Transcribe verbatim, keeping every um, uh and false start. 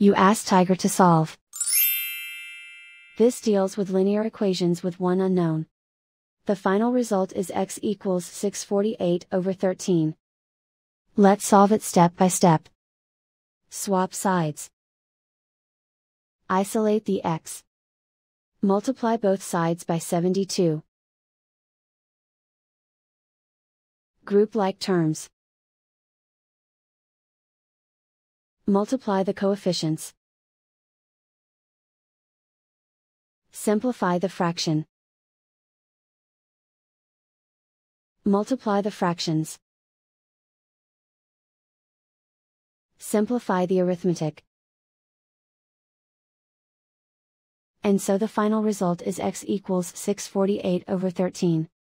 You ask Tiger to solve. This deals with linear equations with one unknown. The final result is x equals six hundred forty-eight over thirteen. Let's solve it step by step. Swap sides. Isolate the x. Multiply both sides by seventy-two. Group like terms. Multiply the coefficients. Simplify the fraction. Multiply the fractions. Simplify the arithmetic. And so the final result is x equals six hundred forty-eight over thirteen.